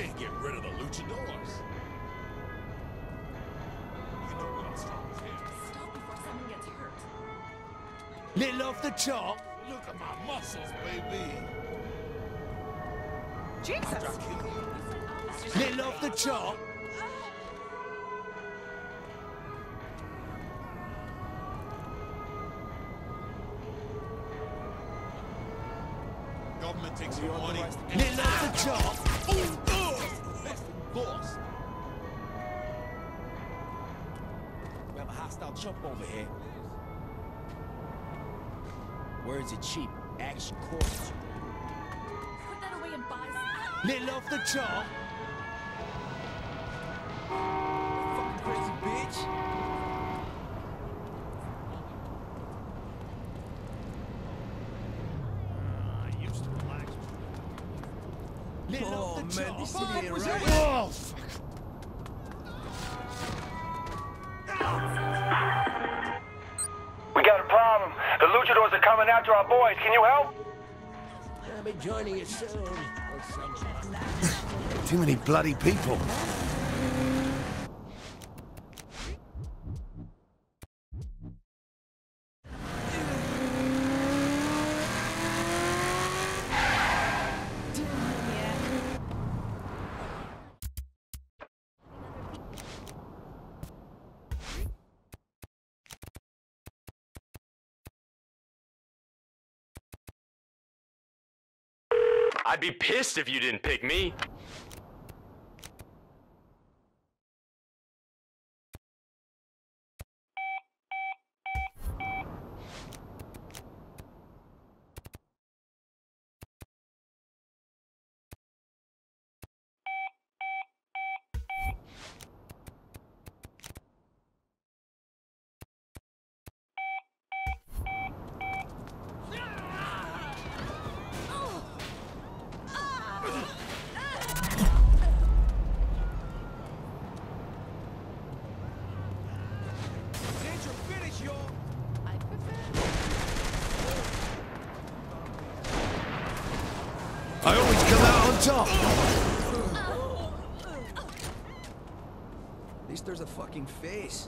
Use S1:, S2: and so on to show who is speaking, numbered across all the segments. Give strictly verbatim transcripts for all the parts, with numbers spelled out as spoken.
S1: can't get rid of the luchadors. You know we're not strong as him.
S2: Stop before someone gets hurt.
S3: Little off the top.
S1: Look at my muscles, baby.
S2: Jesus!
S1: After I kill you.
S3: Little off the top.
S1: Government takes your money.
S3: Little off the top.
S1: Ooh, ugh. That's the boss.
S4: We have a hostile chump over here. Words are cheap. Action course.
S2: Put that away and buy some.
S3: Little off the top.
S4: Fucking crazy bitch.
S3: Little
S4: Oh,
S3: off the
S4: man,
S3: top.
S4: this shit ain't right.
S3: Oh, fuck.
S5: We got a problem. The luchadors are coming after our boys. Can you help?
S4: I'll be joining you soon.
S3: Too many bloody people.
S6: I'd be pissed if you didn't pick me.
S3: I always come out on top.
S4: At least there's a fucking face.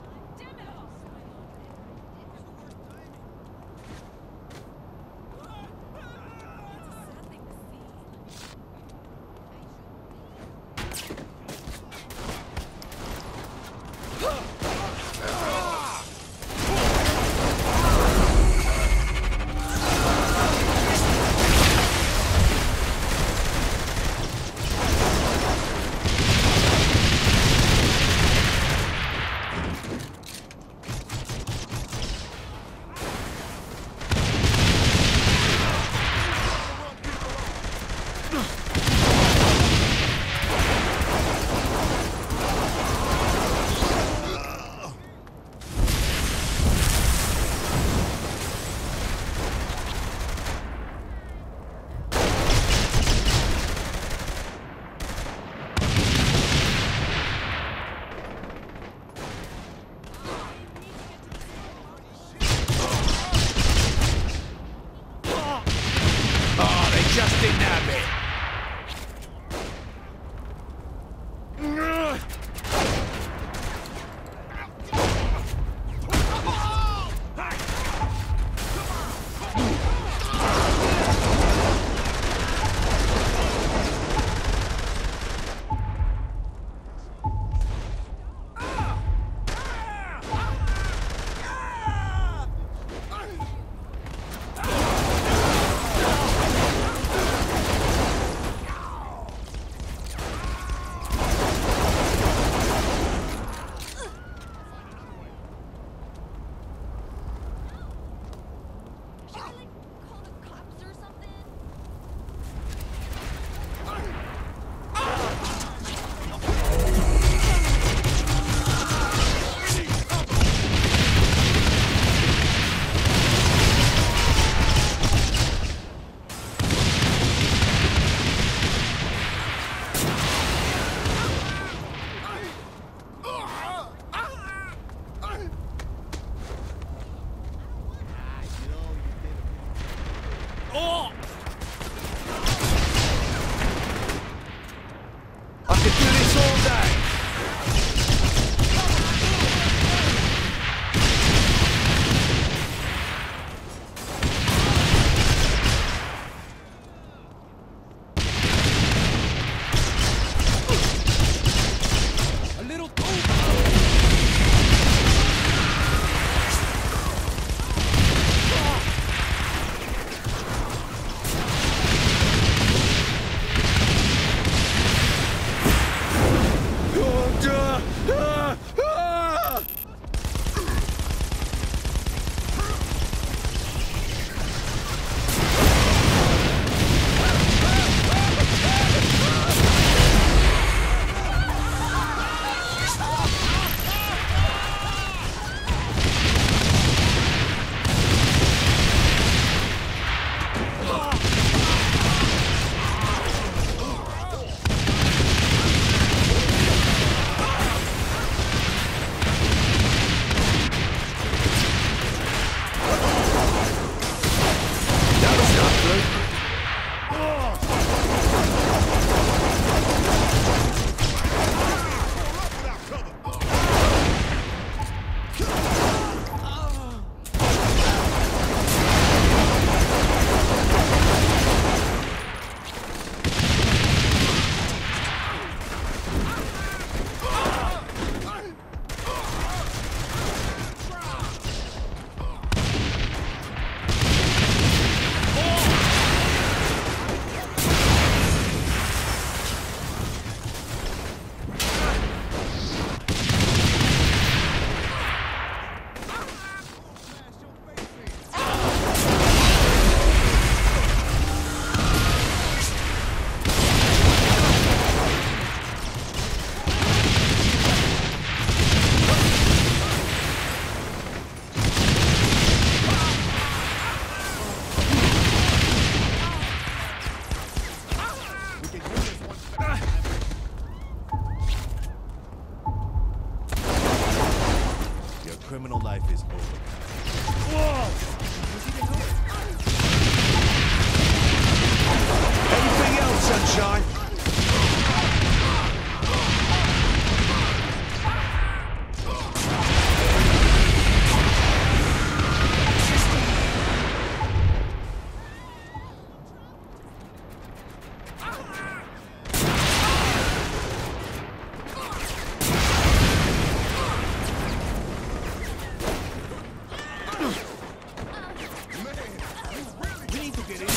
S4: We need to get in.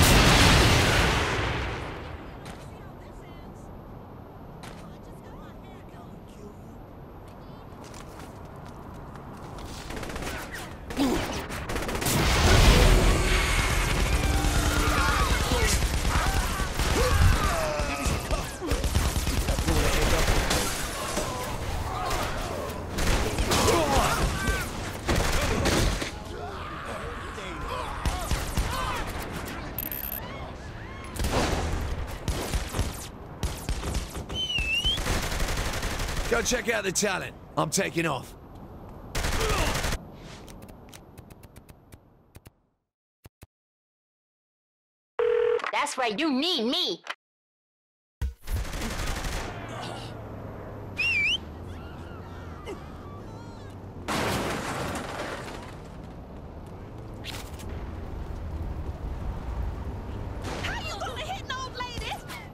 S3: Go check out the talent. I'm taking off.
S7: That's right, you need me.
S2: How you gonna hit an old lady?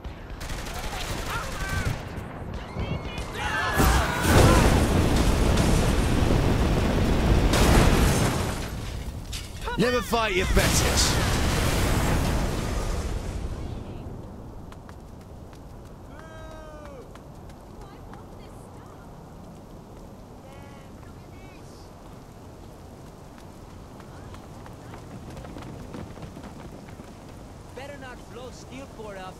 S3: Never fight your betters.
S4: Better not blow steel cord up.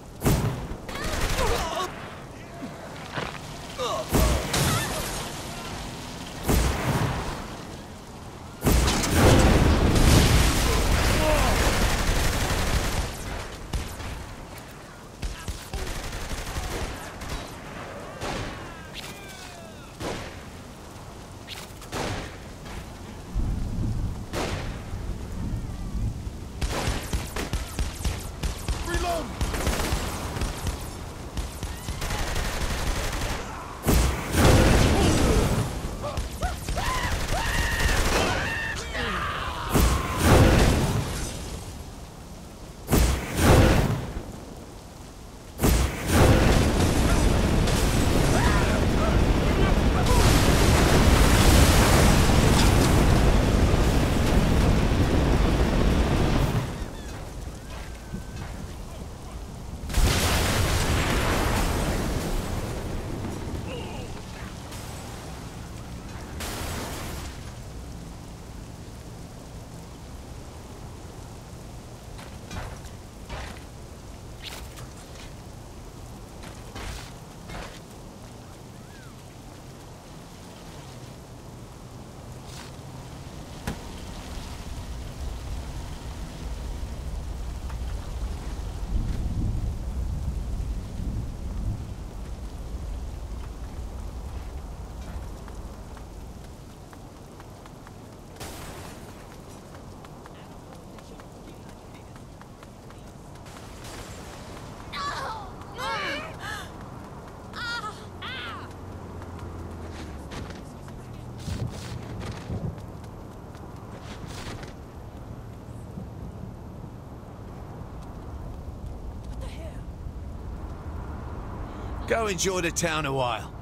S3: Go enjoy the town a while.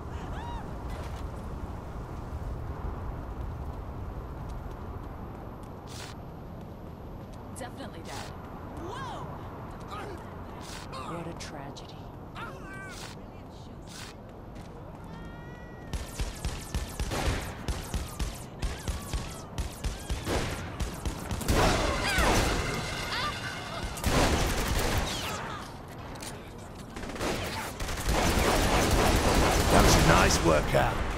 S2: Definitely dead. Whoa!
S8: What a tragedy.
S3: That was a nice workout.